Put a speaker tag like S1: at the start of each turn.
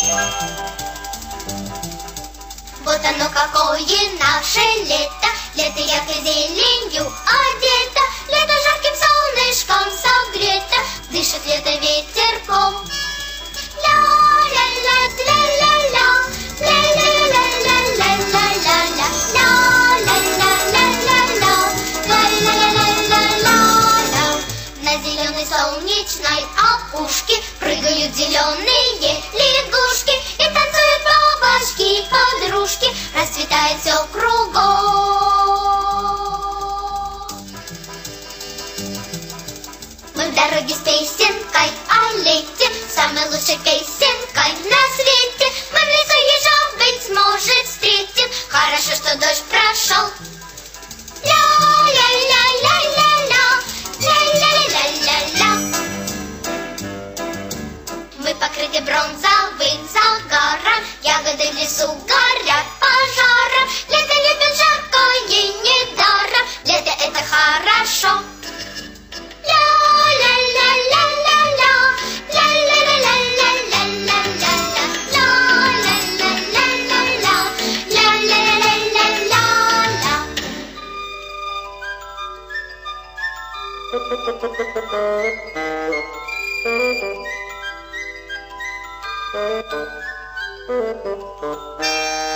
S1: Вот оно какое наше лето, лето яркой зеленью одето, лето жарким солнышком согрето, дышит лето ветерком. Ля-ля-ля-ля-ля-ля, ля-ля-ля-ля-ля-ля-ля, ля-ля-ля-ля-ля-ля-ля-ля-ля. На зеленой солнечной опушке прыгают зеленые лягушки и танцуют бабочки-подружки, расцветает все кругом. Мы в дороге с песенкой о лете, самой лучшей песенкой на свете. Мы в лесу ежа, быть может, встретим, хорошо, что дождь прошел. Ля-ля-ля-ля-ля-ля, ля-ля-ля-ля-ля. Мы покрыты бронзовым загаром, ягоды в лесу горят пожаром. Лето любит жаркое недаром, лето это хорошо. Ля-ля-ля-ля-ля-ля, ля-ля-ля-ля-ля-ля-ля-ля, ля-ля-ля-ля-ля-ля, ля-ля-ля-ля-ля-ля.